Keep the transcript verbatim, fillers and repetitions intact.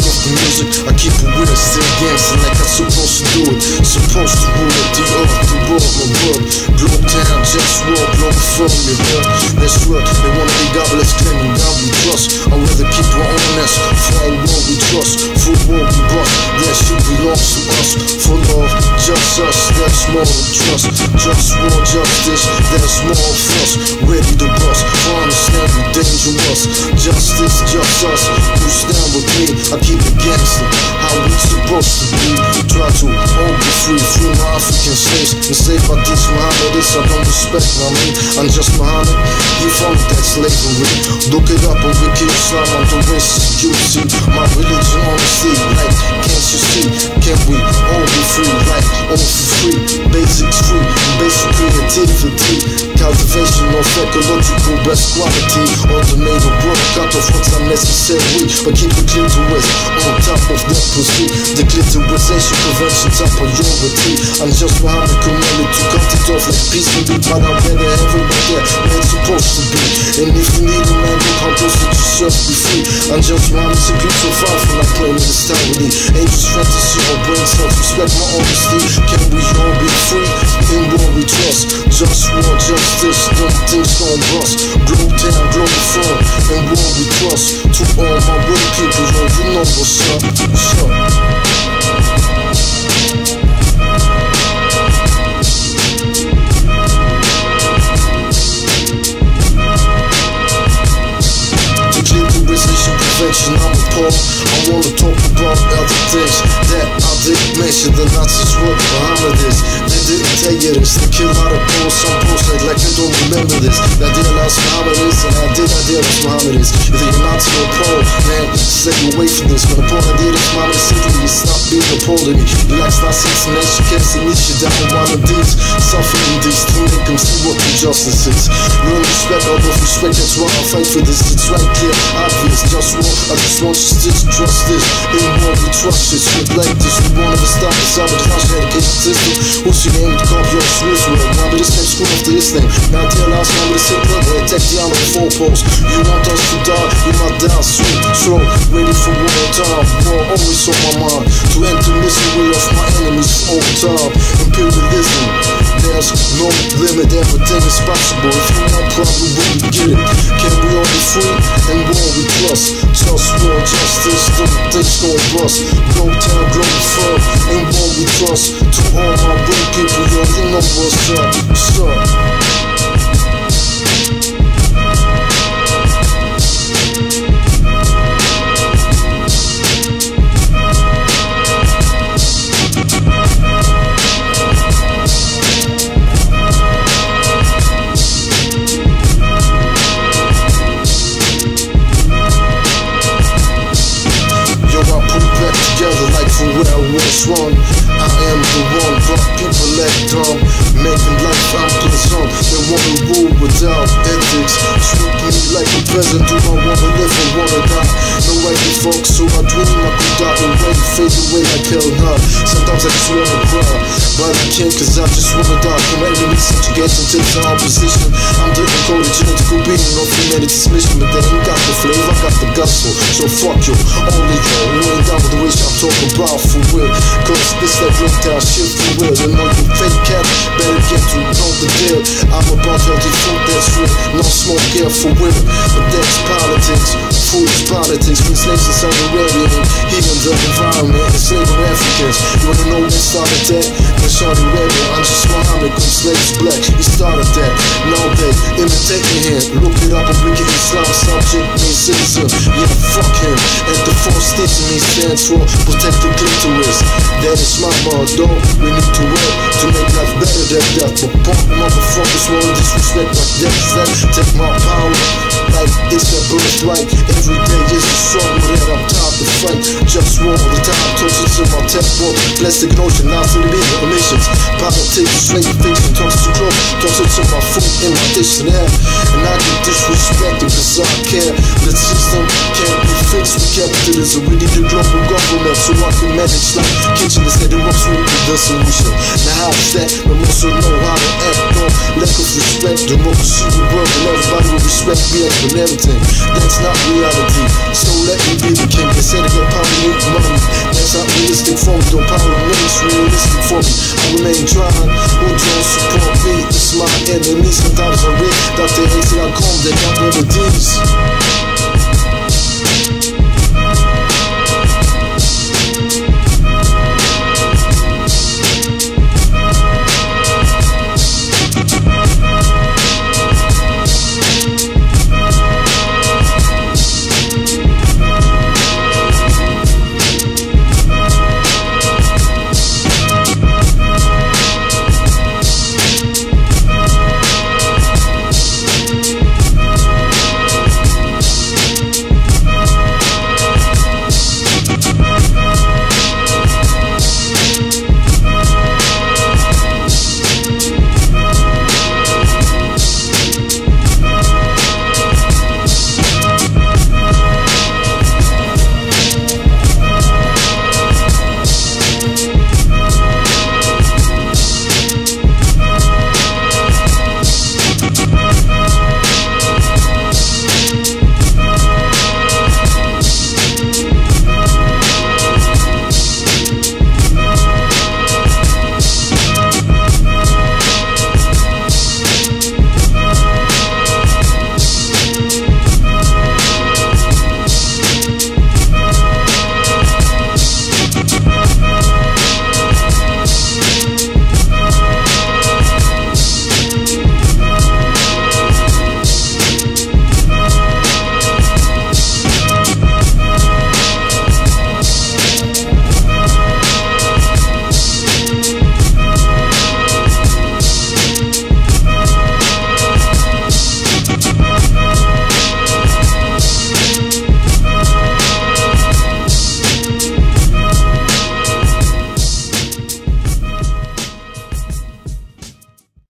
of the music, I keep it with it, still dancing like I'm supposed to do it. Supposed to rule it, the earth, the world, my world. Globe town, just walk, long from me, huh? That's real, they wanna be godless, claiming God we trust. I'd rather keep our own ass, for our world we trust. For world we bust, that shit belongs to us. For love, just us, that's more than trust. Just war, justice, that's more of us. Ready to bust, for understand we dangerous. Justice, just us, who stand with me. I keep it gangster, how we supposed to be. Try to all be free, free my African slaves. And save by these Muhammadis, I don't respect, I mean, I'm just Muhammad, he found that slavery. Look it up on Wiki Islam, I'm the racist, you see. My religion honesty, like, can't you see? Can we all be free, like, all for free? Basics free, basic creativity. Cultivation of ecological best quality. On the naval work, cut off what's unnecessary, but keep the clitoris on top of that pussy. The clitorisation prevention's a priority. I'm just Muhammad commanded to cut it off like peace can be, but I'm better everywhere there where it's supposed to be. And if you need a man, look how close it yourself be free. I'm just Muhammad, simply so far from my playing in this town with me. Angels fantasy or brain self, respect my honesty. Can we all be free? In war we trust. Just war, justice, them things gon' bust. Globe town, global fun, in war we trust. To all my real people, yo, you know what's up, what's up. I'm appalled. I wanna talk about other things that I didn't mention. The Nazis were Muhammad is. They didn't tell you this. They killed out of Poles. Some Poles like, like they don't remember this. That did not Muhammad is, and I did not dare that's Muhammad is. If you're Nazi or Pole, man, stay away from this. When the point I did is Muhammad simply, you stop being a Pole to me. You like Nazis and then she gets to meet you down one of these. Suffering these to make them see what the justice is. Learn respect, out of respect, that's why I fight for this. It's right clear, obvious, just war. I just want you to trust this. In war we trust this. Shit like this, we won't ever stop the sabotage education system. Who's your name to copy your Swiss world? Now but this name school after this name. Now tell us now with a simple they attack the arm of the four posts. You want us to die, we might die soon. Slow, ready for war time. War always on my mind. To enter misery of my enemies all time. Imperialism, there's no limit, everything is possible. If you want problem, we can get it. Can we all be free? And war we trust. Just war, justice, them things gon' bust. Globe town, global fun, and war we trust. To all my real people, yo, you know what's up, what's up. From where I was wrong, I am the one, but people act dumb, making life unpleasant. They wanna rule without ethics, treat me like a peasant. Do I wanna live or wanna die? No way to fuck, so I dream I could die away, fade away like hell nah. Sometimes I just wanna cry, but I can't cause I just wanna die. From enemies subjugation to the opposition. I'm the encoded genetical being of humanity's mission, but they ain't got the flavor, I got the gospel. So fuck you, only you who ain't down with the wish I'm talking about. For real, cause this that broke down shit for real. And all you fake cats better get to know the deal. I'm about healthy food that's real, no smoke here for real. But that's politics, food is politics. When slaves in Saudi Arabia and heathens of environment, enslaving Africans. You wanna know when started that? In Saudi Arabia, I'm just Muhammad, cause slaves black. He started that, now they imitate me here. Look it up and bring it Islam, subject means citizen. Yeah, fuck him. And the four sticks in me stands for protect the clitoris. That is my motto. We need to work to make life better than death. But punk motherfuckers wanna disrespect like death is that. Take my power like it's that birthright. Every day is a struggle that I'm tired to fight. Just war all the time, touches in my tech book. Plastic notion, now to the media emissions. Politics, straight fiction, talks too close. Talks to my food in my dish and air. And I get disrespected cause I care. The system can't be fixed with capitalism. We need a global government so I can manage like kitchen instead of what's really the solution. Now how is that? I also know how to act on lack of respect. Democracy will work and everybody will respect me and everything. That's not reality. So let me be the king. They said to get power, Realistic for me, don't power remains realistic for me. I remain trying, who don't support me? It's my enemy. Sometimes I read that they hate till I come, they got remedies.